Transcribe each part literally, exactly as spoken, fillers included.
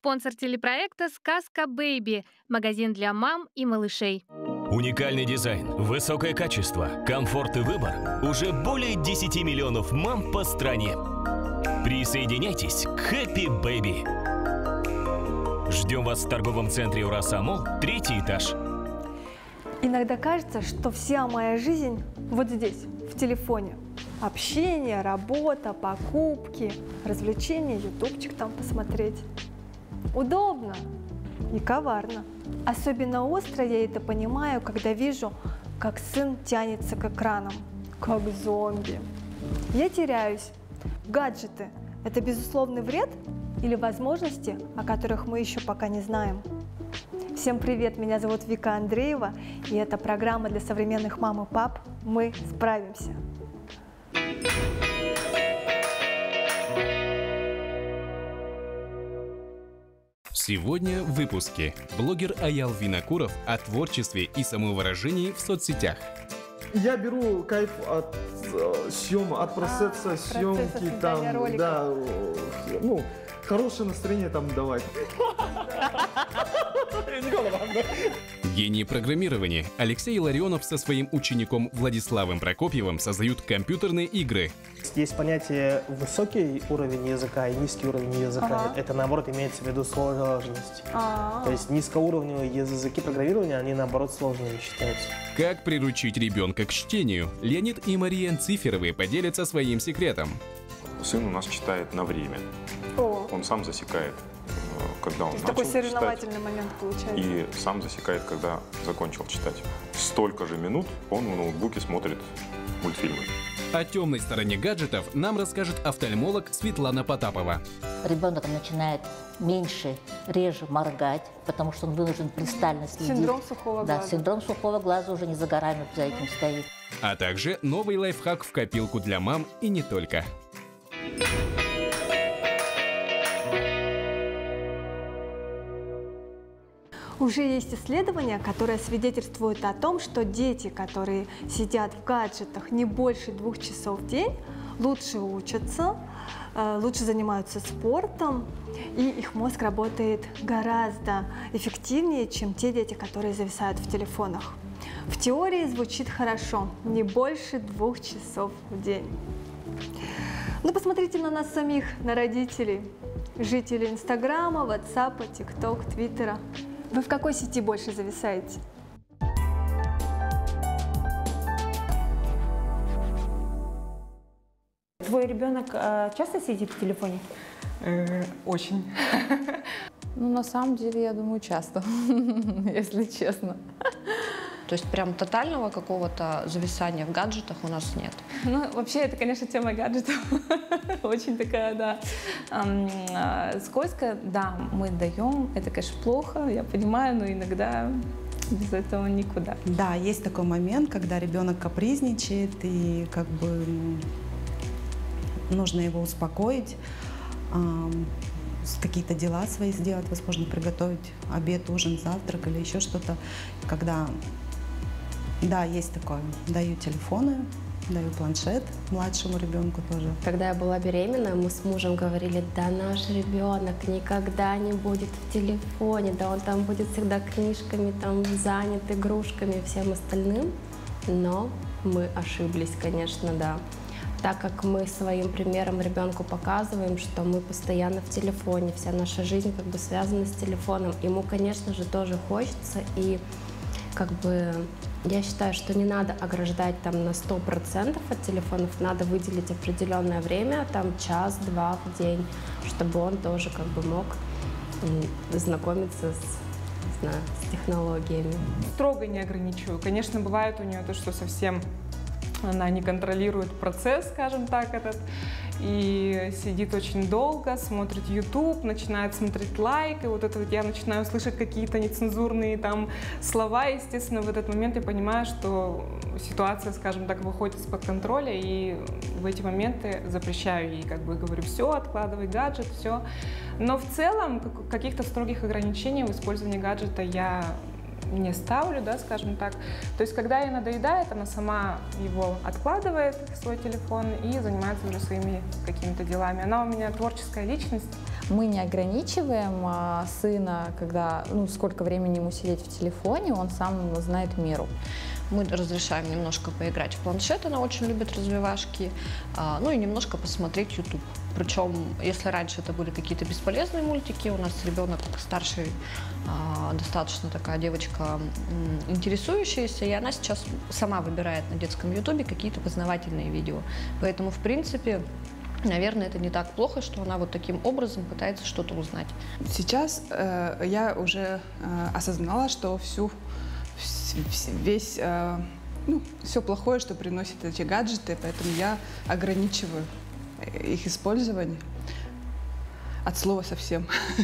Спонсор телепроекта «Сказка Бэйби» – магазин для мам и малышей. Уникальный дизайн, высокое качество, комфорт и выбор. Уже более десяти миллионов мам по стране. Присоединяйтесь к Happy Baby. Ждем вас в торговом центре «Ураса Молл», третий этаж. Иногда кажется, что вся моя жизнь вот здесь, в телефоне. Общение, работа, покупки, развлечения, ютубчик там посмотреть. Удобно и коварно. Особенно остро я это понимаю, когда вижу, как сын тянется к экранам, как зомби. Я теряюсь. Гаджеты – это безусловный вред или возможности, о которых мы еще пока не знаем? Всем привет, меня зовут Вика Андреева, и это программа для современных мам и пап «Мы справимся». Сегодня в выпуске блогер Аял Винокуров о творчестве и самовыражении в соцсетях. Я беру кайф от э, съема, от процесса а, съемки, процесса там, да, ну, хорошее настроение там давать. Гений программирования Алексей Ларионов со своим учеником Владиславом Прокопьевым создают компьютерные игры. Есть понятие высокий уровень языка и низкий уровень языка. Ага. Это, наоборот, имеется в виду сложность. А-а-а. То есть низкоуровневые языки программирования, они, наоборот, сложными считаются. Как приручить ребенка к чтению? Леонид и Мария Анциферовы поделятся своим секретом. Сын у нас читает на время. О. Он сам засекает, когда он То есть начал такой соревновательный читать, момент получается. и сам засекает, когда закончил читать. Столько же минут он в ноутбуке смотрит мультфильмы. О темной стороне гаджетов нам расскажет офтальмолог Светлана Потапова. Ребенок начинает меньше, реже моргать, потому что он вынужден пристально следить. Синдром сухого да, глаза. синдром сухого глаза уже не за горами за этим стоит. А также новый лайфхак в копилку для мам и не только. Уже есть исследования, которые свидетельствуют о том, что дети, которые сидят в гаджетах не больше двух часов в день, лучше учатся, лучше занимаются спортом, и их мозг работает гораздо эффективнее, чем те дети, которые зависают в телефонах. В теории звучит хорошо, не больше двух часов в день. Ну, посмотрите на нас самих, на родителей, жителей Инстаграма, Ватсапа, ТикТок, Твиттера. Вы в какой сети больше зависаете? Твой ребенок э, часто сидит в телефоне? Э, очень. Ну, на самом деле, я думаю, часто, если честно. То есть прям тотального какого-то зависания в гаджетах у нас нет. Ну, вообще, это, конечно, тема гаджетов. Очень такая, да, эм, э, скользкая. Да, мы даем. Это, конечно, плохо, я понимаю, но иногда без этого никуда. Да, есть такой момент, когда ребенок капризничает, и как бы нужно его успокоить, эм, какие-то дела свои сделать, возможно, приготовить обед, ужин, завтрак или еще что-то. Когда, да, есть такое, даю телефоны, даю планшет младшему ребенку тоже. Когда я была беременна, мы с мужем говорили, да наш ребенок никогда не будет в телефоне, да он там будет всегда книжками, там занят игрушками и всем остальным. Но мы ошиблись, конечно, да. Так как мы своим примером ребенку показываем, что мы постоянно в телефоне, вся наша жизнь как бы связана с телефоном. Ему, конечно же, тоже хочется, и как бы я считаю, что не надо ограждать там на сто процентов от телефонов, надо выделить определенное время, там час-два в день, чтобы он тоже как бы мог знакомиться с, не знаю, с технологиями. Строго не ограничиваю. Конечно, бывает у нее то, что совсем она не контролирует процесс, скажем так, этот, и сидит очень долго, смотрит YouTube, начинает смотреть лайк, и вот это вот я начинаю слышать какие-то нецензурные там слова, естественно, в этот момент я понимаю, что ситуация, скажем так, выходит из-под контроля, и в эти моменты запрещаю ей, как бы говорю, все, откладывай гаджет, все. Но в целом каких-то строгих ограничений в использовании гаджета я не ставлю, да, скажем так. То есть, когда ей надоедает, она сама его откладывает, свой телефон, и занимается уже своими какими-то делами. Она у меня творческая личность. Мы не ограничиваем а, сына, когда, ну, сколько времени ему сидеть в телефоне, он сам знает меру. Мы разрешаем немножко поиграть в планшет, она очень любит развивашки, а, ну и немножко посмотреть YouTube. Причем, если раньше это были какие-то бесполезные мультики, у нас ребенок старший, а, достаточно такая девочка м, интересующаяся, и она сейчас сама выбирает на детском YouTube какие-то познавательные видео. Поэтому, в принципе, наверное, это не так плохо, что она вот таким образом пытается что-то узнать. Сейчас э, я уже э, осознала, что всю, вс, весь, э, ну, все плохое, что приносят эти гаджеты, поэтому я ограничиваю их использование от слова совсем.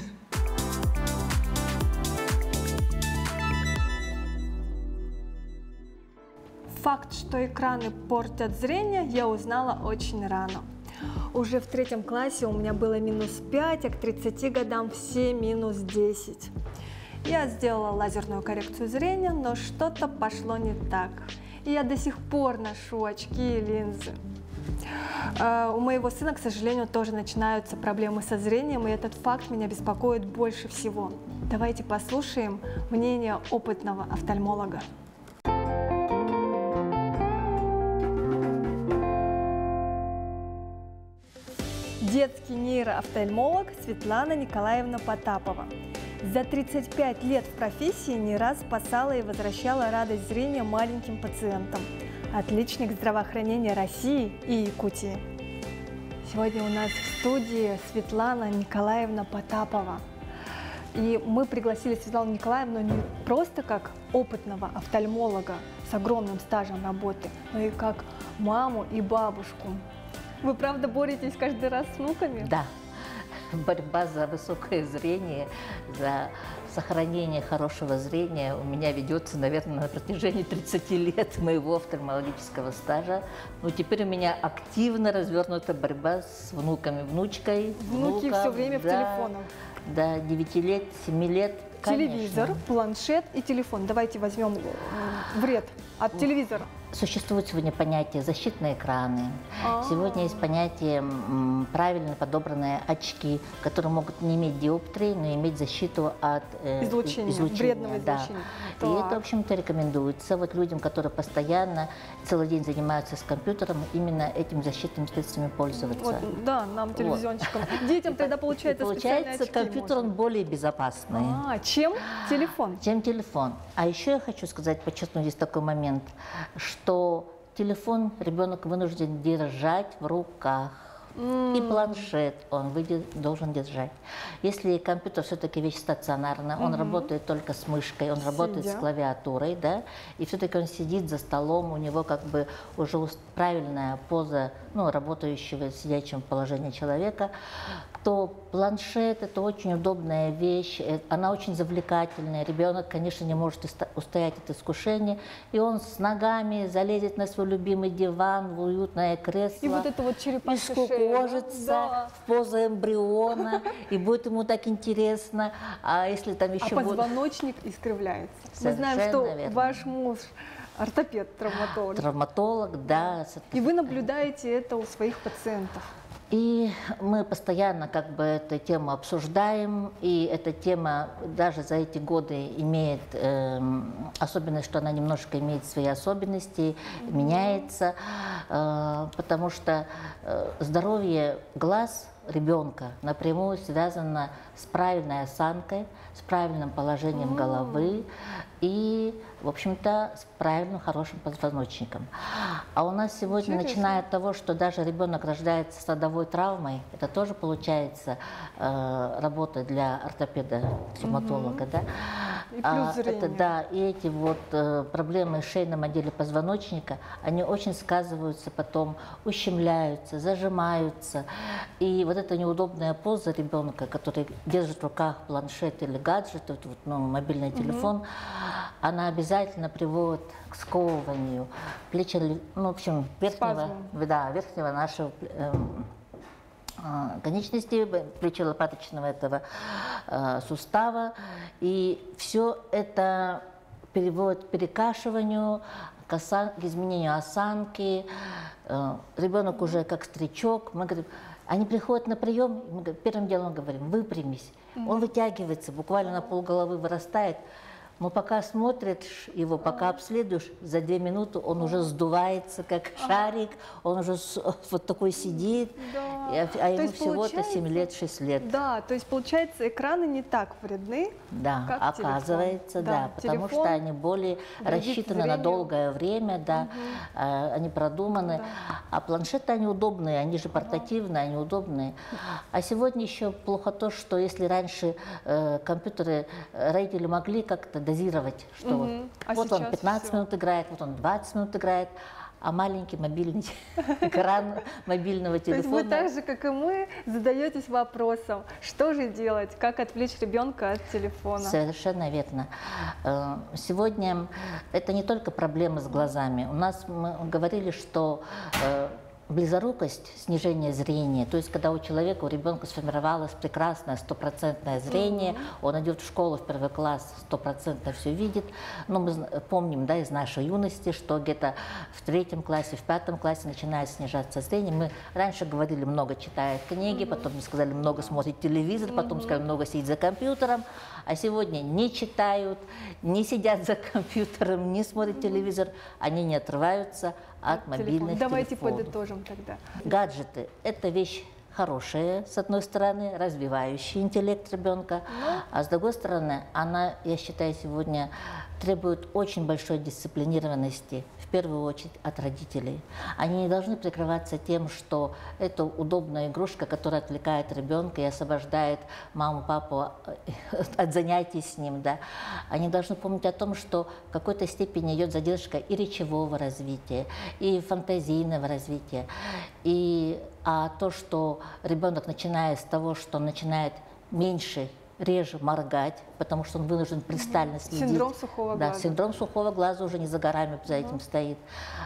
Факт, что экраны портят зрение, я узнала очень рано. Уже в третьем классе у меня было минус пять, а к тридцати годам все минус десять. Я сделала лазерную коррекцию зрения, но что-то пошло не так. И я до сих пор ношу очки и линзы. У моего сына, к сожалению, тоже начинаются проблемы со зрением, и этот факт меня беспокоит больше всего. Давайте послушаем мнение опытного офтальмолога. Детский нейроофтальмолог Светлана Николаевна Потапова. За тридцать пять лет в профессии не раз спасала и возвращала радость зрения маленьким пациентам. Отличник здравоохранения России и Якутии. Сегодня у нас в студии Светлана Николаевна Потапова. И мы пригласили Светлану Николаевну не просто как опытного офтальмолога с огромным стажем работы, но и как маму и бабушку. Вы правда боретесь каждый раз с внуками? Да. Борьба за высокое зрение, за сохранение хорошего зрения у меня ведется, наверное, на протяжении тридцати лет моего офтальмологического стажа. Но теперь у меня активно развернута борьба с внуками, внучкой. Внуки внуком, все время да, в телефонах. Да, девяти лет, семи лет. Телевизор, конечно. Планшет и телефон. Давайте возьмем вред от телевизора. Существует сегодня понятие защитные экраны. А-а-а. Сегодня есть понятие м, правильно подобранные очки, которые могут не иметь диоптрии, но иметь защиту от э, излучения, излучения, вредного да. излучения. И Так. это, в общем-то, рекомендуется вот людям, которые постоянно целый день занимаются с компьютером, именно этими защитными средствами пользоваться. Вот, да, нам, телевизионщикам. Вот. Детям тогда получается Получается, компьютер он более безопасный. А, чем телефон? Чем телефон. А еще я хочу сказать, подчеркнуть здесь такой момент, что телефон ребенок вынужден держать в руках. Mm. И планшет он выйдет, должен держать. Если компьютер все-таки вещь стационарная, mm-hmm. он работает только с мышкой, он Сидя. работает с клавиатурой, да, и все-таки он сидит за столом, у него как бы уже правильная поза, ну, работающего, сидячего положения человека, то планшет – это очень удобная вещь, она очень завлекательная. Ребенок, конечно, не может устоять от искушения, и он с ногами залезет на свой любимый диван, в уютное кресло. И вот это вот черепашья шея. Кожится Да. в позу эмбриона, и будет ему так интересно. А если там еще а позвоночник будет... искривляется. Мы знаем, что верно. ваш муж ортопед, травматолог. Травматолог, да. И вы наблюдаете это у своих пациентов. И мы постоянно как бы эту тему обсуждаем, и эта тема даже за эти годы имеет э, особенность, что она немножко имеет свои особенности, mm-hmm. меняется, э, потому что э, здоровье глаз ребенка напрямую связано с правильной осанкой, с правильным положением mm-hmm. головы и, в общем-то, с правильным, хорошим позвоночником. А у нас сегодня, Интересно. начиная от того, что даже ребенок рождается с родовой травмой, это тоже получается э, работа для ортопеда-травматолога, mm-hmm. да? И а, плюс зрение. это, да, и эти вот э, проблемы в шейном отделе позвоночника, они очень сказываются потом, ущемляются, зажимаются. И вот эта неудобная поза ребенка, который держит в руках планшет или гаджет, вот, ну, мобильный mm-hmm. телефон, она обязательно приводит к сковыванию плеча, ну, в общем, верхнего, да, верхнего нашего э, э, конечности, плечо-лопаточного этого э, сустава. И все это приводит к перекашиванию, к, осан... к изменению осанки. Э, ребенок уже как старичок. Мы говорим, Они приходят на прием, мы первым делом говорим, выпрямись. Mm-hmm. Он вытягивается, буквально на полголовы вырастает. Но пока смотришь его, пока обследуешь, за две минуты он уже сдувается, как шарик, он уже вот такой сидит, да. а ему всего-то семь лет, шесть лет. Да, то есть получается, экраны не так вредны, да, как оказывается, телефон. да, Да, потому телефон что они более рассчитаны зрению. На долгое время, да, угу. они продуманы, да. А планшеты, они удобные, они же портативные, они удобные. А сегодня еще плохо то, что если раньше э, компьютеры родители могли как-то дозировать, что угу. а вот он пятнадцать все. Минут играет, вот он двадцать минут играет, а маленький мобильный экран мобильного телефона. То есть вы так же, как и мы, задаетесь вопросом, что же делать, как отвлечь ребенка от телефона? Совершенно верно. Сегодня это не только проблемы с глазами. У нас мы говорили, что близорукость, снижение зрения, то есть когда у человека, у ребенка сформировалось прекрасное стопроцентное зрение, mm-hmm. он идет в школу в первый класс, стопроцентно все видит. Но мы помним, да, из нашей юности, что где-то в третьем классе, в пятом классе начинает снижаться зрение. Мы раньше говорили, много читает книги, mm-hmm. потом мы сказали, много смотрит телевизор, потом mm-hmm. сказали, много сидит за компьютером. А сегодня не читают, не сидят за компьютером, не смотрят mm-hmm. телевизор, они не отрываются от мобильных Давайте телефонов. подытожим тогда. Гаджеты – это вещь хорошая, с одной стороны, развивающая интеллект ребенка, ну. а с другой стороны, она, я считаю, сегодня требует очень большой дисциплинированности, в первую очередь от родителей. Они не должны прикрываться тем, что это удобная игрушка, которая отвлекает ребенка и освобождает маму, папу от занятий с ним. Да. Они должны помнить о том, что в какой-то степени идет задержка и речевого развития, и фантазийного развития. И, а то, что ребенок, начиная с того, что он начинает меньше реже моргать, потому что он вынужден пристально следить. Синдром сухого да, глаза. Синдром сухого глаза уже не за горами за этим стоит.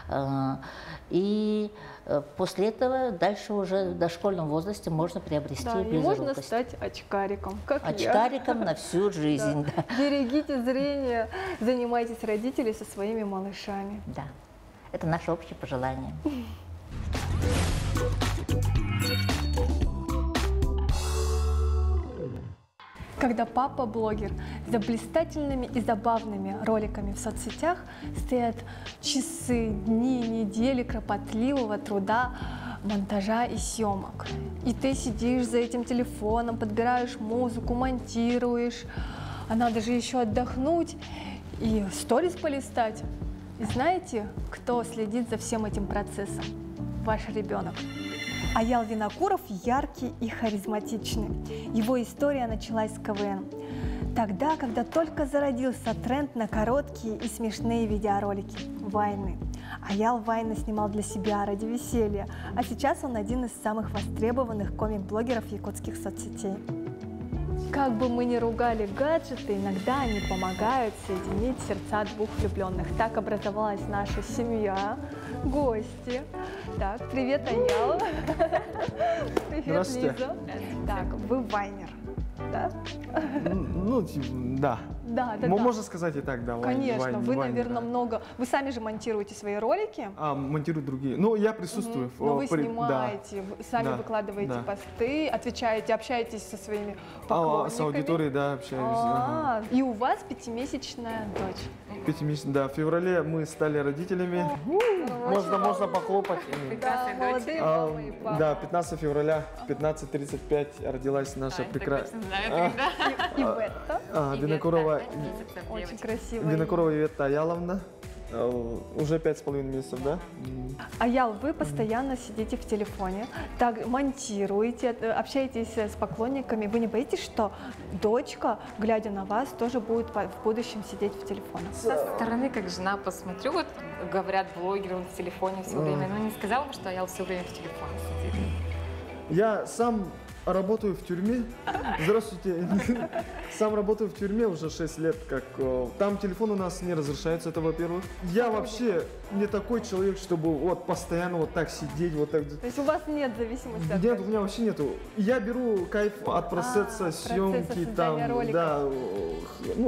И после этого дальше уже в дошкольном возрасте можно приобрести да, близорукость. И можно стать очкариком, как очкариком я. на всю жизнь. Да. Да. Берегите зрение, занимайтесь родители со своими малышами. Да, это наше общее пожелание. Когда папа блогер, за блистательными и забавными роликами в соцсетях стоят часы, дни, недели кропотливого труда, монтажа и съемок. И ты сидишь за этим телефоном, подбираешь музыку, монтируешь, а надо же еще отдохнуть и сторис полистать. И знаете, кто следит за всем этим процессом? Ваш ребенок. Аял Винокуров яркий и харизматичный. Его история началась с ка вэ эн. Тогда, когда только зародился тренд на короткие и смешные видеоролики – вайны. Аял вайны снимал для себя ради веселья, а сейчас он один из самых востребованных комик-блогеров якутских соцсетей. Как бы мы ни ругали гаджеты, иногда они помогают соединить сердца двух влюбленных. Так образовалась наша семья, гости. Так, привет, Аял. Привет, Лиза. Так, вы вайнер, да? Ну, типа, да. Да, да, Можно да. сказать и так, да. Конечно, вайн, вы, вайн, наверное, да. много... Вы сами же монтируете свои ролики? А, монтирую другие. Ну, я присутствую. Угу. Но вы при... снимаете, да. сами да. выкладываете да. посты, отвечаете, общаетесь со своими поклонниками. А, с аудиторией, да, общаюсь. А, ага. И у вас пятимесячная дочь. Пятимесячная, да. В феврале мы стали родителями. Можно, можно похлопать. Да, молодые мамы и папа. Да, пятнадцатого февраля в пятнадцать тридцать пять родилась наша прекрасная... Ивета. Винокурова. Очень красивая. Винокурова Ивета Аяловна. Уже пять с половиной месяцев, да? Аял, вы постоянно сидите в телефоне, так монтируете, общаетесь с поклонниками. Вы не боитесь, что дочка, глядя на вас, тоже будет в будущем сидеть в телефоне? Со стороны, как жена, посмотрю, вот говорят блогеры в телефоне все время, но не сказала бы, что Аял все время в телефоне сидит. Я сам работаю в тюрьме. Здравствуйте. Сам работаю в тюрьме уже шесть лет. Как там телефон у нас не разрешается, это во-первых. Я вообще не такой человек, чтобы вот постоянно вот так сидеть, вот так. То есть у вас нет зависимости от Нет, у меня вообще нету. Я беру кайф от процесса а, съемки, процесса там, роликов. да, ну,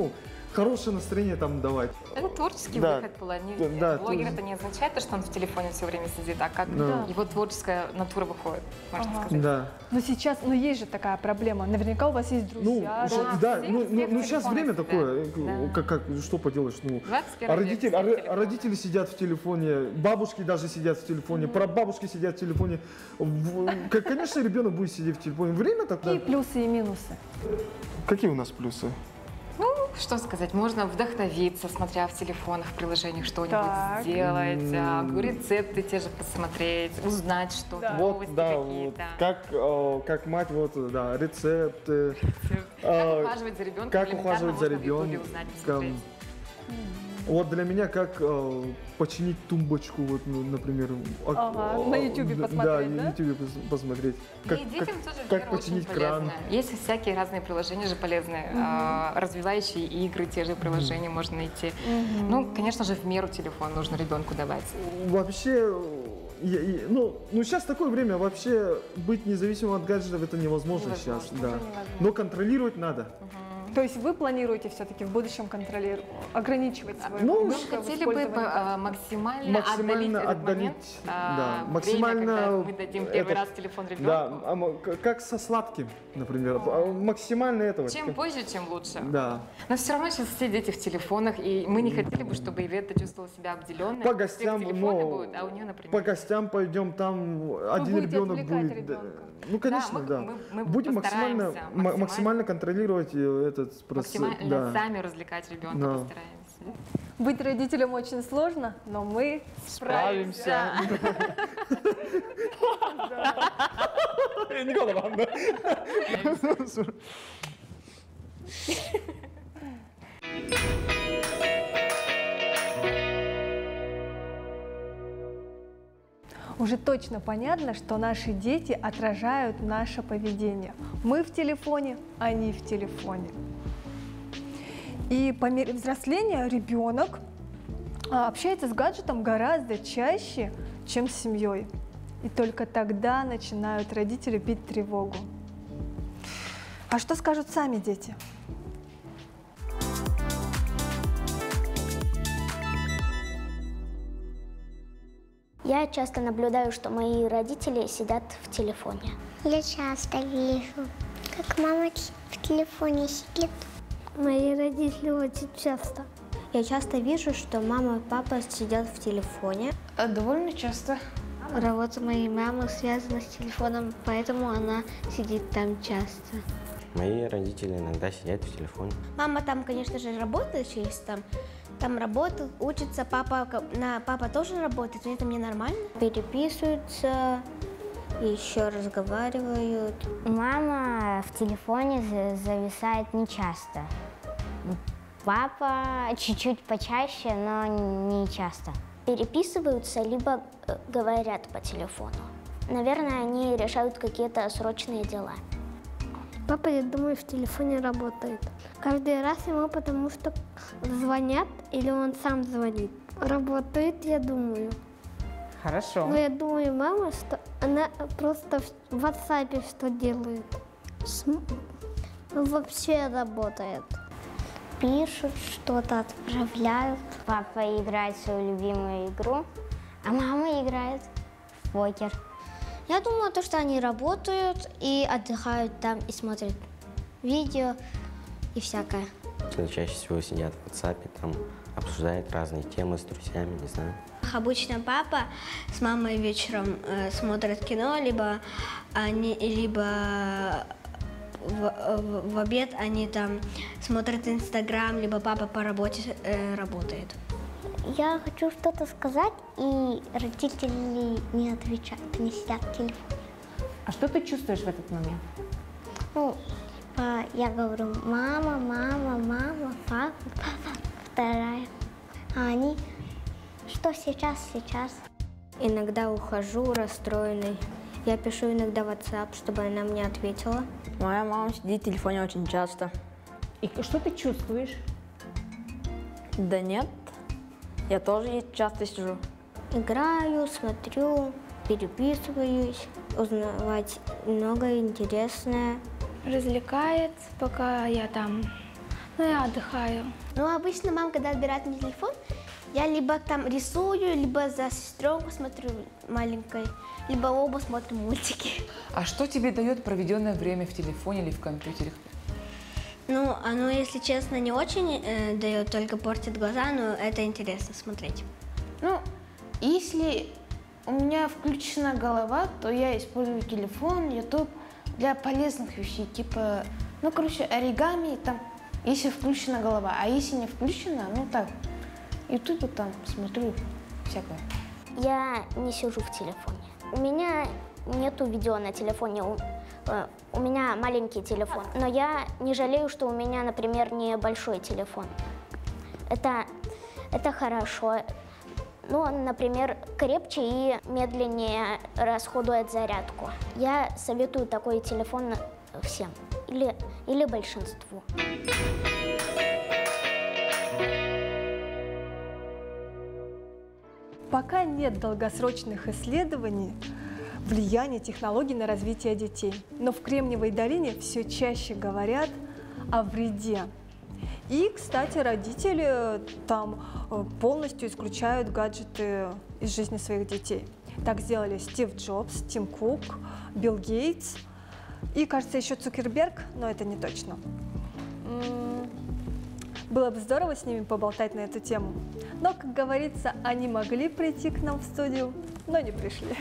хорошее настроение там давать. Это творческий Да. выход плани- Да, Блогер тоже. это не означает, что он в телефоне все время сидит, а как Да. его творческая натура выходит, можно Ага. сказать. Да. Но сейчас, ну есть же такая проблема. Наверняка у вас есть Ну, друзья. ж- да? да, всех- ну, всех ну, ну, сейчас телефоны время сидят. такое, Да. как, как, что поделаешь, ну, двадцать а первый век, родители, все а, ро- телефоны. а родители сидят в телефоне, бабушки даже сидят в телефоне, прабабушки сидят в телефоне. В- к- Конечно, ребенок будет сидеть в телефоне. Время тогда. Какие плюсы и минусы? Какие у нас плюсы? Ну, что сказать, можно вдохновиться, смотря в телефонах, в приложениях что-нибудь Так. сделать, а, М. рецепты те же посмотреть, узнать что-то, новости Вот, да, вот, какие-то. как, э, как мать, вот, да, рецепты. Как э, ухаживать за ребенком, Как элементарно ухаживать за можно в Ютубе ребенком. узнать, посмотреть. Вот для меня как э, починить тумбочку, вот, ну, например. Ага, э, на ютубе да, посмотреть, Да, да? на ютубе пос- посмотреть. Да Как, и детям как, тоже как вера очень починить кран. полезная. Есть всякие разные приложения же полезные, а, развивающие игры, те же приложения можно найти. Ну, конечно же, в меру телефон нужно ребенку давать. Вообще, я- я- ну, ну, сейчас такое время, вообще быть независимым от гаджетов это невозможно, Невозможно, сейчас. уже Да. невозможно. Но контролировать надо. То есть вы планируете все-таки в будущем контролировать, ограничивать свое Ну, Мы ребенка в хотели бы использовании? а, максимально, Максимально отдалить этот отдалить, момент, а, да, время, максимально когда мы дадим первый это- раз телефон ребенку. Да, а мо- к- как со сладким, например. А, Максимально этого. Чем позже, тем лучше. Да. Но все равно сейчас все дети в телефонах, и мы не хотели бы, чтобы Ивета чувствовала себя обделенной. По гостям, телефоны ну, будут, а у нее, например, по гостям пойдем, там один будете ребенок отвлекать будет. да. ребенка. Ну, конечно, мы- да. мы- мы Будем максимально, постараемся ма- максимально, максимально- контролировать э, этот процесс. максимально Да. сами развлекать ребенка Да. постараемся. Быть родителем очень сложно, но мы справимся. Не голова, да. Уже точно понятно, что наши дети отражают наше поведение. Мы в телефоне, они в телефоне. И по мере взросления ребенок а, общается с гаджетом гораздо чаще, чем с семьей. И только тогда начинают родители бить тревогу. А что скажут сами дети? Я часто наблюдаю, что мои родители сидят в телефоне. Я часто вижу, как мама в телефоне сидит. Мои родители очень часто. Я часто вижу, что мама и папа сидят в телефоне. Довольно часто. Работа моей мамы связана с телефоном, поэтому она сидит там часто. Мои родители иногда сидят в телефоне. Мама там, конечно же, работает, есть там, там работает, учится, папа, на, папа тоже работает, но это мне нормально. Переписываются, еще разговаривают. Мама в телефоне зависает не часто. Папа чуть-чуть почаще, но не часто. Переписываются, либо э, говорят по телефону. Наверное, они решают какие-то срочные дела. Папа, я думаю, в телефоне работает. Каждый раз ему потому что звонят или он сам звонит. Работает, я думаю. Хорошо. Но я думаю, мама, что она просто в WhatsApp что делает. См- Вообще работает. Пишут, что-то отправляют. Папа играет свою любимую игру, а мама играет в покер. Я думаю, то, что они работают и отдыхают там, и смотрят видео и всякое. Чаще всего сидят в WhatsApp, там обсуждают разные темы с друзьями, не знаю. Обычно папа с мамой вечером э, смотрят кино, либо они, либо в, в, в обед они там смотрят Инстаграм, либо папа по работе э, работает. Я хочу что-то сказать, и родители не отвечают, не сидят в телефоне. А что ты чувствуешь в этот момент? Ну, типа, я говорю, мама, мама, мама, папа, папа, вторая. А они, что сейчас, сейчас? Иногда ухожу расстроенной. Я пишу иногда в WhatsApp, чтобы она мне ответила. Моя мама сидит в телефоне очень часто. И что ты чувствуешь? Да нет, я тоже часто сижу. Играю, смотрю, переписываюсь, узнавать многое интересное. Развлекает, пока я там Ну, я отдыхаю. Ну, обычно мама, когда отбирает мне телефон, я либо там рисую, либо за сестренку смотрю маленькой, либо оба смотрим мультики. А что тебе дает проведенное время в телефоне или в компьютере? Ну, оно, если честно, не очень э, дает, только портит глаза, но это интересно смотреть. Ну, если у меня включена голова, то я использую телефон, YouTube для полезных вещей, типа, ну, короче, оригами, там, если включена голова, а если не включена, ну, так, YouTube там смотрю всякое. Я не сижу в телефоне. У меня нету видео на телефоне, у, э, у меня маленький телефон, но я не жалею, что у меня, например, небольшой телефон. Это, это хорошо. Ну, он, например, крепче и медленнее расходует зарядку. Я советую такой телефон всем или, или большинству. Пока нет долгосрочных исследований влияния технологий на развитие детей, но в Кремниевой долине все чаще говорят о вреде. И, кстати, родители там полностью исключают гаджеты из жизни своих детей. Так сделали Стив Джобс, Тим Кук, Билл Гейтс и, кажется, еще Цукерберг, но это не точно. Было бы здорово с ними поболтать на эту тему. Но, как говорится, они могли прийти к нам в студию, но не пришли.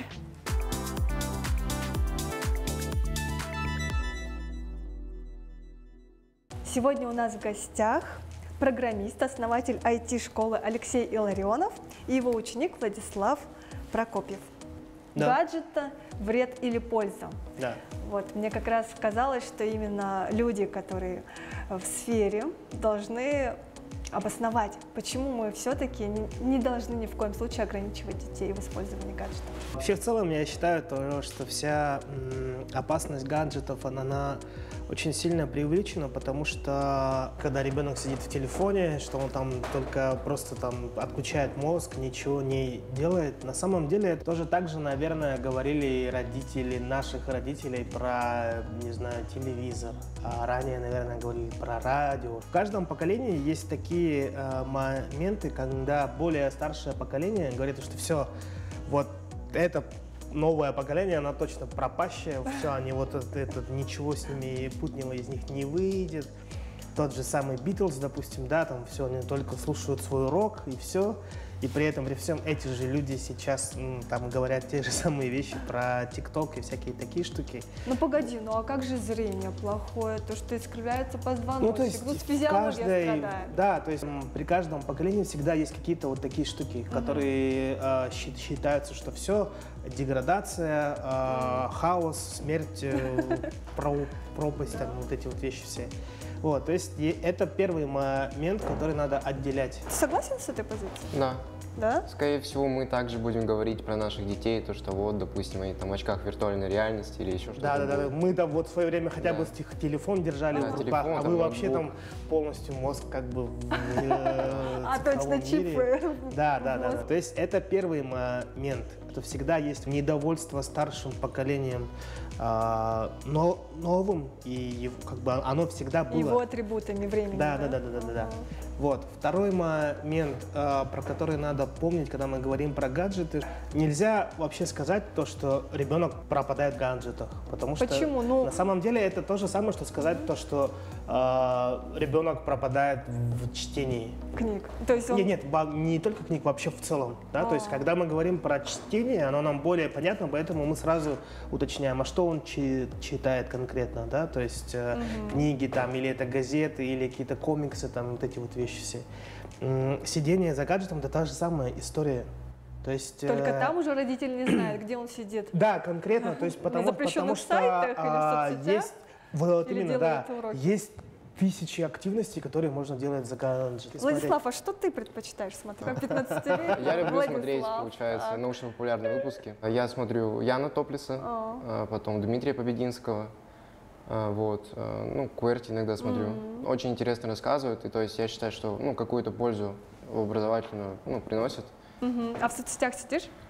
Сегодня у нас в гостях программист, основатель ай ти-школы Алексей Илларионов и его ученик Владислав Прокопьев. Да. Гаджета – вред или польза? Да. Вот, мне как раз казалось, что именно люди, которые в сфере, должны обосновать, почему мы все-таки не, не должны ни в коем случае ограничивать детей в использовании гаджетов. Вообще, в целом, я считаю, то, что вся м, опасность гаджетов, она, она очень сильно преувеличена, потому что когда ребенок сидит в телефоне, что он там только просто там отключает мозг, ничего не делает. На самом деле, тоже так же, наверное, говорили родители наших родителей про, не знаю, телевизор. А ранее, наверное, говорили про радио. В каждом поколении есть такие э, моменты, когда более старшее поколение говорит, что все, вот это новое поколение, оно точно пропащее, все, они вот это, это, ничего с ними путнего из них не выйдет. Тот же самый Битлз, допустим, да, там все, они только слушают свой рок и все. И при этом, при всем, эти же люди сейчас м, там говорят те же самые вещи про ТикТок и всякие такие штуки. Ну погоди, ну а как же зрение плохое, то, что искривляется позвоночник, ну, то есть ну, физиология каждой, страдает. Да, то есть м, при каждом поколении всегда есть какие-то вот такие штуки, uh-huh. которые э, считаются, что все, деградация, э, uh-huh. хаос, смерть, э, про, пропасть, там, вот эти вот вещи все. Вот, то есть это первый момент, который надо отделять. Ты согласен с этой позицией? Да. Да? Скорее всего, мы также будем говорить про наших детей, то, что вот, допустим, они там в очках виртуальной реальности или еще что-то. Да, да, да. Мы там вот в свое время хотя бы да. телефон держали да, в руках, телефон, а вы вообще там полностью мозг как бы в А точно чипы. Да, да, да. То есть это первый момент. Это всегда есть недовольство старшим поколением новым, и как бы оно всегда было. Его атрибутами времени. Да, да, да, да, да, да. Вот. Второй момент, про который надо помнить, когда мы говорим про гаджеты, нельзя вообще сказать то, что ребенок пропадает в гаджетах, потому что Почему? Ну... на самом деле это то же самое, что сказать то, что э, ребенок пропадает в чтении. Книг. То есть он... Нет, нет, не только книг, вообще в целом. Да? То есть когда мы говорим про чтение, оно нам более понятно, поэтому мы сразу уточняем, а что он чи- читает конкретно, да, то есть э, угу. книги там, или это газеты, или какие-то комиксы, там, вот эти вот вещи все. М- сидение за гаджетом – это та же самая история. То есть, Только э, там уже родитель не знает, где он сидит. Да, конкретно, то есть потому, потому что сайтах, а, или в соцсетях, есть, вот или именно, да, уроки. есть тысячи активностей, которые можно делать за гаджеты. Владислав, а что ты предпочитаешь смотреть? Как пятнадцатилетний? Я люблю Владислав, смотреть, получается, так. научно-популярные выпуски. Я смотрю Яна Топлиса, А. потом Дмитрия Побединского, вот, ну, Куэрти иногда смотрю. Mm-hmm. Очень интересно рассказывают, и то есть я считаю, что ну, какую-то пользу образовательную ну, приносят. Mm-hmm. А в соцсетях сидишь?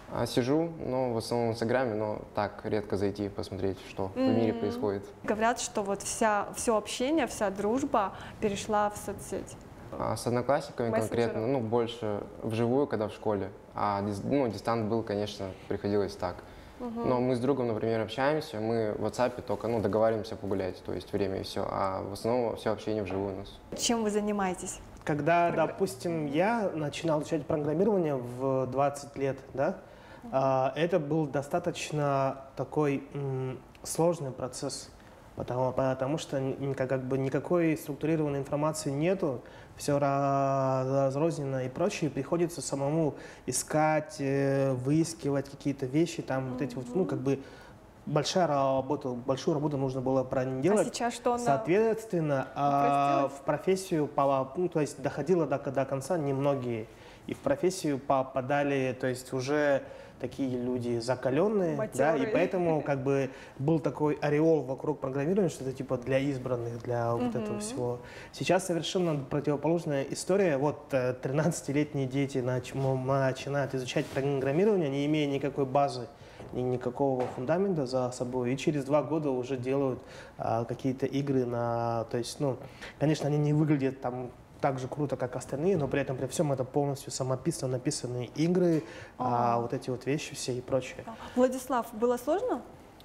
А, сижу, но в основном в Инстаграме, но так, редко зайти посмотреть, что mm-hmm. в мире происходит. Говорят, что вот вся, все общение, вся дружба перешла в соцсеть. А с одноклассниками конкретно, ну, больше вживую, когда в школе. А ну, дистант был, конечно, приходилось так. Uh-huh. Но мы с другом, например, общаемся, мы в WhatsApp только ну, договариваемся погулять, то есть время и все. А в основном все общение вживую у нас. Чем вы занимаетесь? Когда, Програ... допустим, я начинал изучать программирование в двадцать лет, да, uh-huh. это был достаточно такой м, сложный процесс, потому, потому что как бы никакой структурированной информации нету, все разрозненно и прочее, приходится самому искать, выискивать какие-то вещи, там mm-hmm. вот эти вот, ну, как бы большая работа, большую работу нужно было проделать. А сейчас что? Соответственно, а, в профессию, ну, то есть доходило до, до конца немногие, и в профессию попадали, то есть уже такие люди закаленные, да, и поэтому как бы был такой ореол вокруг программирования, что это типа для избранных, для mm-hmm. вот этого всего. Сейчас совершенно противоположная история. Вот тринадцатилетние дети нач- начинают изучать программирование, не имея никакой базы, ни никакого фундамента за собой, и через два года уже делают а, какие-то игры на, то есть, ну, конечно, они не выглядят там так же круто, как остальные, но при этом при всем это полностью самописано написанные игры, а, вот эти вот вещи все и прочее. Владислав, было сложно?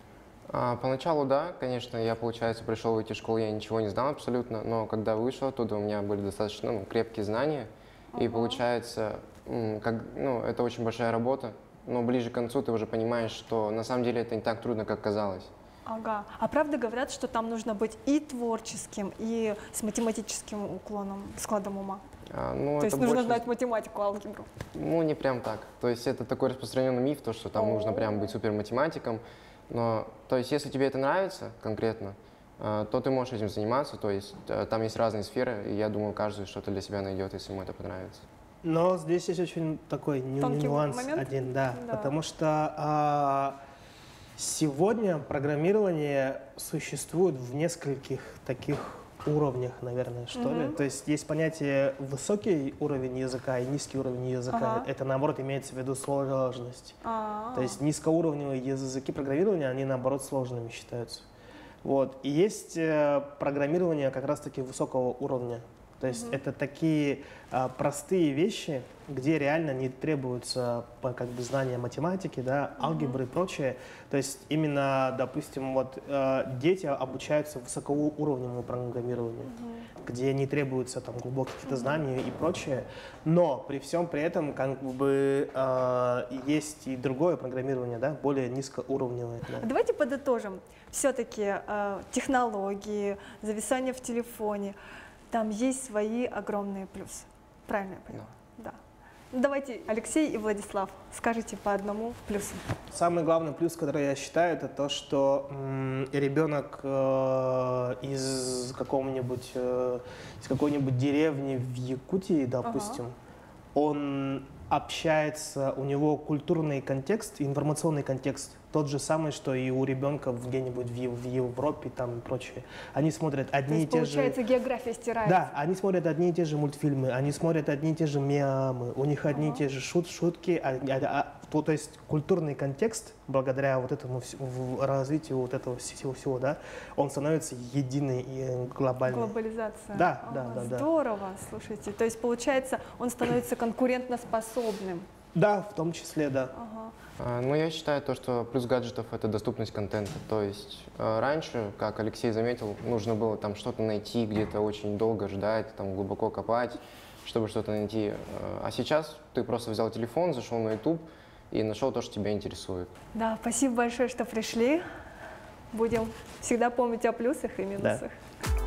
А, поначалу, да, конечно, я, получается, пришел в эти школы, я ничего не знал абсолютно, но когда вышел оттуда, у меня были достаточно ну, крепкие знания, uh-huh. и получается, как, ну, это очень большая работа, но ближе к концу ты уже понимаешь, что на самом деле это не так трудно, как казалось. Ага. А правда говорят, что там нужно быть и творческим, и с математическим уклоном, складом ума? А, ну, то есть нужно больше... знать математику, алгебру? Ну, не прям так. То есть это такой распространенный миф, то, что там О-о-о. нужно прям быть суперматематиком. Но, то есть если тебе это нравится конкретно, то ты можешь этим заниматься. То есть там есть разные сферы, и я думаю, каждый что-то для себя найдет, если ему это понравится. Но здесь есть очень такой Тонкий нюанс момент? один, да, да. потому что а, сегодня программирование существует в нескольких таких уровнях, наверное, что mm-hmm. ли. То есть есть понятие высокий уровень языка и низкий уровень языка. Ага. Это, наоборот, имеется в виду сложность. А-а-а. То есть низкоуровневые языки программирования, они, наоборот, сложными считаются. Вот. И есть э, программирование как раз-таки высокого уровня. То есть mm-hmm. это такие а, простые вещи, где реально не требуются как бы, знания математики, да, алгебры mm-hmm. и прочее. То есть именно, допустим, вот, э, дети обучаются высокоуровневому программированию, mm-hmm. где не требуются там, глубокие какие-то mm-hmm. знания и прочее. Но при всем при этом как бы, э, есть и другое программирование, да, более низкоуровневое. Да. Давайте подытожим. Все-таки э, технологии, зависание в телефоне. Там есть свои огромные плюсы. Правильно я поняла? Да. Ну, давайте, Алексей и Владислав, скажите по одному плюсу. Самый главный плюс, который я считаю, это то, что м, ребенок э, из какого-нибудь э, из какой-нибудь деревни в Якутии, допустим, ага. он общается, у него культурный контекст, информационный контекст тот же самый, что и у ребенка где-нибудь в, в Европе там и прочее. Они смотрят одни и те же... Получается, география стирается. Да, они смотрят одни и те же мультфильмы, они смотрят одни и те же мемы, у них одни ага. и те же шут, шутки, а, а, а, то, то есть культурный контекст, благодаря вот этому развитию вот этого всего, всего, да, он становится единый и глобальный. Глобализация. Да, ага, да, да. Здорово, да. Слушайте. То есть, получается, он становится конкурентоспособным. Да, в том числе, да. Ага. А, ну, я считаю, то, что плюс гаджетов — это доступность контента. То есть э, раньше, как Алексей заметил, нужно было там что-то найти, где-то очень долго ждать, там глубоко копать, чтобы что-то найти. А сейчас ты просто взял телефон, зашел на YouTube и нашел то, что тебя интересует. Да, спасибо большое, что пришли. Будем всегда помнить о плюсах и минусах. Да.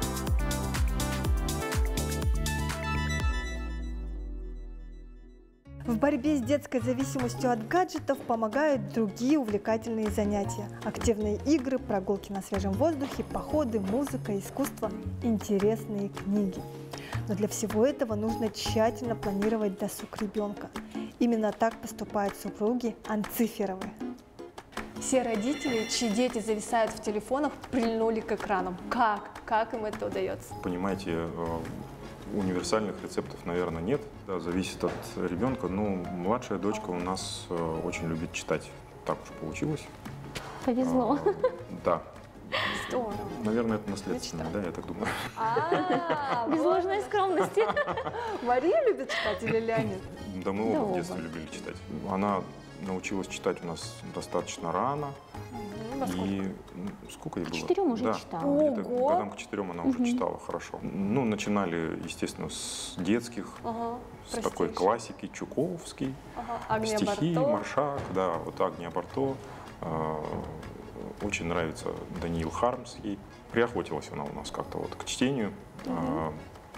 В борьбе с детской зависимостью от гаджетов помогают другие увлекательные занятия. Активные игры, прогулки на свежем воздухе, походы, музыка, искусство, интересные книги. Но для всего этого нужно тщательно планировать досуг ребенка. Именно так поступают супруги Анциферовы. Все родители, чьи дети зависают в телефонах, прильнули к экранам. Как? Как им это удается? Понимаете, Универсальных рецептов, наверное, нет. Да, зависит от ребенка. Ну, младшая дочка у нас э, очень любит читать. Так уж получилось. Повезло. А, да. Здорово. Наверное, это наследственно, да, я так думаю. Без ложной скромности. Мария любит читать или Леонид? Да, мы оба в детстве любили читать. Она научилась читать у нас достаточно рано. И ну, сколько ей было? К четырем уже да, читала. где-то годам к четырем она уже Мгм. читала хорошо. Ну, начинали, естественно, с детских, Ага, с такой классики, Чуковский, Ага, Агния стихи, Барто. Маршак, да, вот Агния Барто. Э, Очень нравится Даниил Хармс ей. Приохотилась она у нас как-то вот к чтению. Э,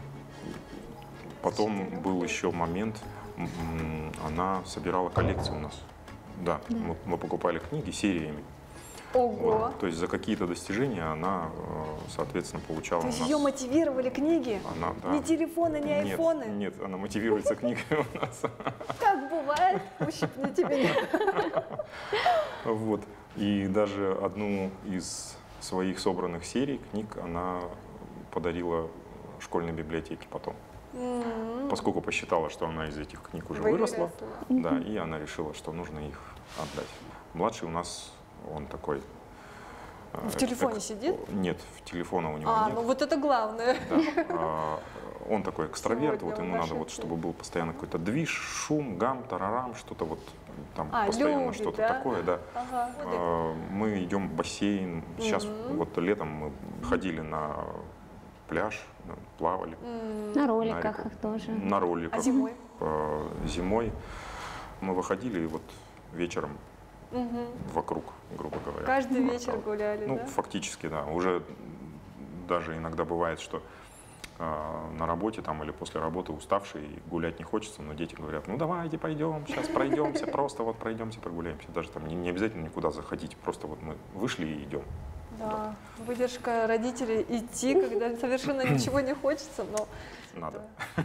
Потом был еще момент, м, она собирала коллекцию у нас. Да, Да. Мы, мы покупали книги сериями. Ого! Вот, то есть за какие-то достижения она, э, соответственно, получала То у есть нас... ее мотивировали книги? Она, да. Не телефоны, не Нет, айфоны? Нет, она мотивируется книгой у нас. Как бывает, ущипните меня. Вот. И даже одну из своих собранных серий книг она подарила школьной библиотеке потом. М. Поскольку посчитала, что она из этих книг уже Выросла. выросла, да, и она решила, что нужно их отдать. Младший у нас, он такой... э, В телефоне эк- сидит? Нет, в телефона у него А, нет. ну вот это главное. Да. А, Он такой экстраверт, Сегодня вот он ему надо, нашел вот, чтобы был постоянно какой-то движ, шум, гам, тарарам, что-то вот там А, постоянно любит, что-то да? такое, да. Ага. А, Мы идем в бассейн. Сейчас Мгм. вот летом мы ходили на пляж, да, плавали. М. На роликах реку. их тоже. На роликах. А зимой? А, Зимой мы выходили и вот вечером Мгм. вокруг, грубо говоря. Каждый вечер гуляли, Ну, да? фактически, да. Уже даже иногда бывает, что э, на работе там или после работы уставший, и гулять не хочется, но дети говорят, ну давайте пойдем, сейчас пройдемся, просто вот пройдемся, прогуляемся. Даже там не, не обязательно никуда заходить, просто вот мы вышли и идем. Да, выдержка родителей идти, когда совершенно ничего не хочется, но Надо.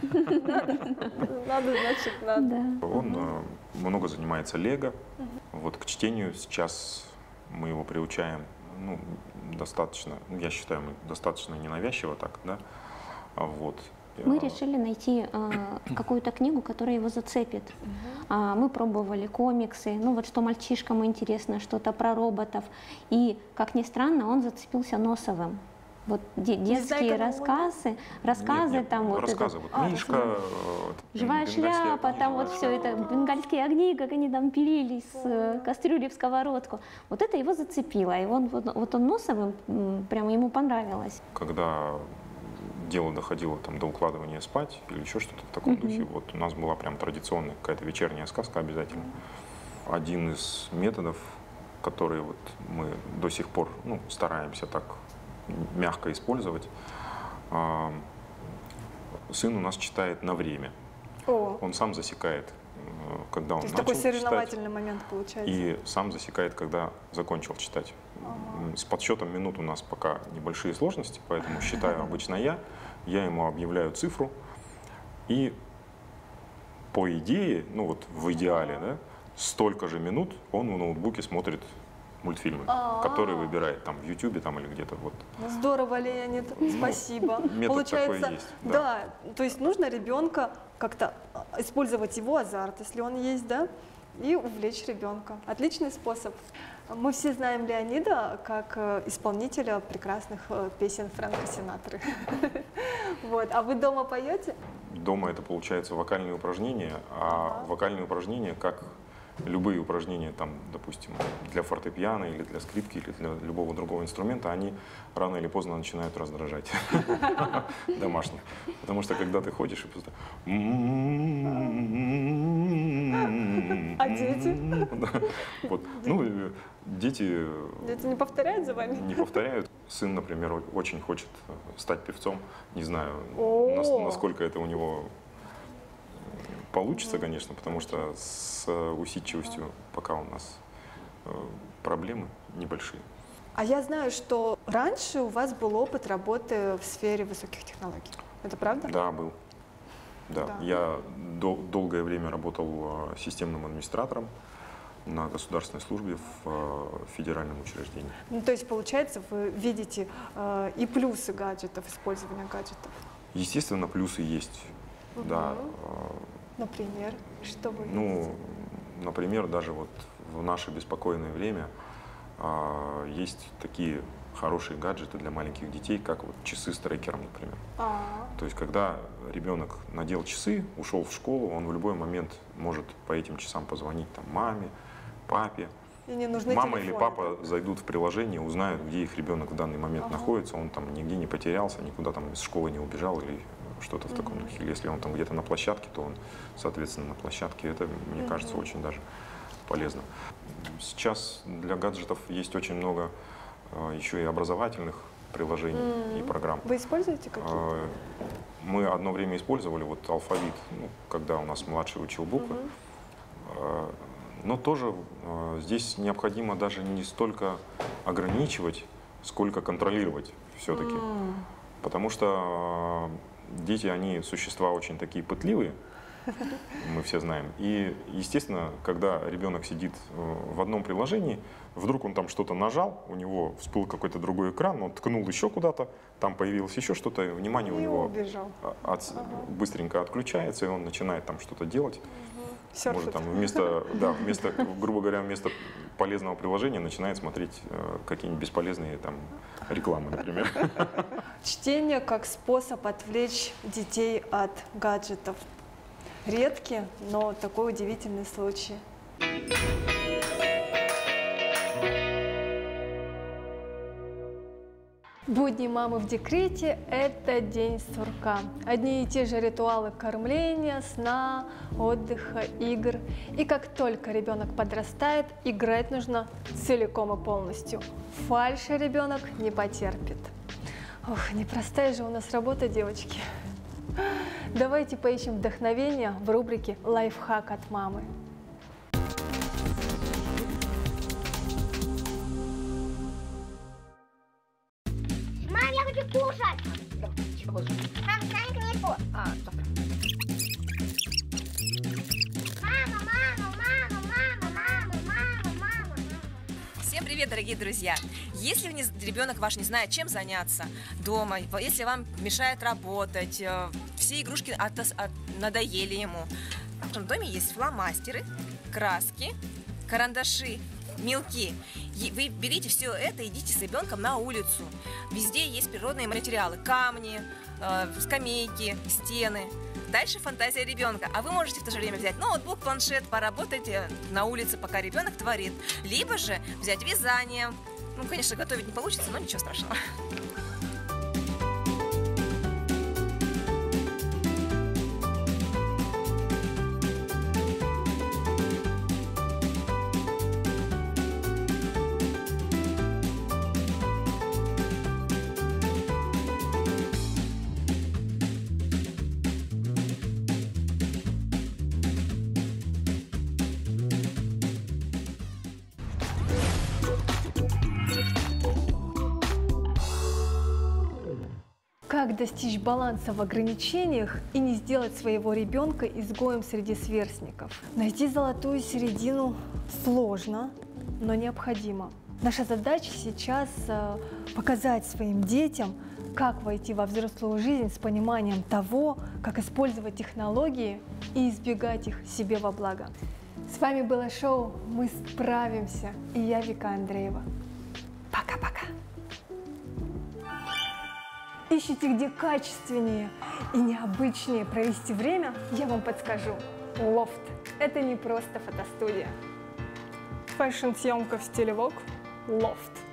надо, значит, надо. Он э, много занимается лего. Вот к чтению сейчас мы его приучаем, ну, достаточно, ну, я считаю, мы достаточно ненавязчиво так, да. А Вот. Мы Э, решили найти э, какую-то книгу, которая его зацепит. А, мы пробовали комиксы, ну вот что мальчишкам интересно, что-то про роботов. И, как ни странно, он зацепился Носовым. Вот де- Не знаю, детские кому он. рассказы, рассказы Нет, нет, там вот рассказы. это- Вот А, Мишка, рассказы. э, Живая бенгальские шляпа, огни, там вот живая все это, бенгальские огни, как они там пилили с э, кастрюли в сковородку. Вот это его зацепило, и он, вот, вот он Носовым, м, прямо ему понравилось. Когда дело доходило там, до укладывания спать или еще что-то в таком Мгм. духе, вот у нас была прям традиционная какая-то вечерняя сказка обязательно. Один из методов, который вот мы до сих пор ну, стараемся так мягко использовать, а, сын у нас читает на время. О. Он сам засекает, э, когда он То есть начал такой читать. соревновательный момент получается. И сам засекает, когда закончил читать. М, С подсчетом минут у нас пока небольшие сложности, поэтому считаю обычно я. Я ему объявляю цифру. И по идее, ну вот в идеале, да, столько же минут он в ноутбуке смотрит мультфильмы, А-а-а. которые выбирает там в Ютубе там, или где-то вот. Здорово, Леонид, спасибо. метод Получается, такой есть, да. да, то есть нужно ребенка как-то а, использовать его азарт, если он есть, да, и увлечь ребенка. Отличный способ. Мы все знаем Леонида как э, исполнителя прекрасных э, песен Фрэнка Синатры. Вот. А вы дома поете? Дома это получается вокальные упражнения, а вокальные упражнения, как любые упражнения, там, допустим, для фортепиано или для скрипки или для любого другого инструмента, они рано или поздно начинают раздражать домашних. Потому что когда ты ходишь и просто... А дети? Вот. Ну, и дети Дети не повторяют за вами? не повторяют. Сын, например, о- очень хочет стать певцом. Не знаю, О! нас- насколько это у него получится, конечно, потому что с усидчивостью пока у нас э, проблемы небольшие. А я знаю, что раньше у вас был опыт работы в сфере высоких технологий. Это правда? Да, был. Да. Да. Я дол- долгое время работал э, системным администратором на государственной службе в э, федеральном учреждении. Ну, то есть, получается, вы видите э, и плюсы гаджетов, использования гаджетов. Естественно, плюсы есть. Мгм. Да. Например, что вы Ну, видите? например, даже вот в наше беспокойное время а, есть такие хорошие гаджеты для маленьких детей, как вот часы с трекером, например. А, То есть, когда ребенок надел часы, ушел в школу, он в любой момент может по этим часам позвонить там, маме, папе. И не нужны Мама или телефоны, папа зайдут в приложение, узнают, где их ребенок в данный момент Ага. находится, он там нигде не потерялся, никуда там из школы не убежал или что-то в таком Мгм. духе. Или если он там где-то на площадке, то он, соответственно, на площадке. Это, мне Мгм. кажется, очень даже полезно. Сейчас для гаджетов есть очень много а, еще и образовательных приложений и М. программ. Вы используете какие-то? А, Мы одно время использовали вот алфавит, ну, когда у нас младший учил буквы. Мгм. А, Но тоже а, здесь необходимо даже не столько ограничивать, сколько контролировать все-таки. М. Потому что а, дети, они существа очень такие пытливые, мы все знаем. И, естественно, когда ребенок сидит э, в одном приложении, вдруг он там что-то нажал, у него всплыл какой-то другой экран, он ткнул еще куда-то, там появилось еще что-то, и внимание у И него убежал. от- быстренько отключается, и он начинает там что-то делать. Серфит. Может, там вместо, да, вместо, грубо говоря, вместо полезного приложения начинает смотреть э, какие-нибудь бесполезные там рекламы, например. Чтение как способ отвлечь детей от гаджетов. Редкий, но такой удивительный случай. Будни мамы в декрете – это день сурка. Одни и те же ритуалы кормления, сна, отдыха, игр. И как только ребенок подрастает, играть нужно целиком и полностью. Фальши ребенок не потерпит. Ох, непростая же у нас работа, девочки. Давайте поищем вдохновение в рубрике «Лайфхак от мамы». Мам, я хочу кушать! Мам, дай книжку! А, Мама, мама, мама, мама, мама, мама, мама. Всем привет, дорогие друзья! Если не- ребенок ваш не знает, чем заняться дома, если вам мешает работать, э, все игрушки отос- от- надоели ему, в нашем доме есть фломастеры, краски, карандаши, мелки. И вы берите все это, идите с ребенком на улицу. Везде есть природные материалы: камни, э, скамейки, стены. Дальше фантазия ребенка. А вы можете в то же время взять ноутбук, планшет, поработать э, на улице, пока ребенок творит. Либо же взять вязание. Ну, конечно, готовить не получится, но ничего страшного. Как достичь баланса в ограничениях и не сделать своего ребенка изгоем среди сверстников? Найти золотую середину сложно, но необходимо. Наша задача сейчас э, показать своим детям, как войти во взрослую жизнь с пониманием того, как использовать технологии и избегать их себе во благо. С вами было шоу «Мы справимся» и я, Вика Андреева. Пока-пока! Ищите, где качественнее и необычнее провести время, я вам подскажу. Лофт – это не просто фотостудия. Фэшн-съемка в стиле Vogue – Лофт.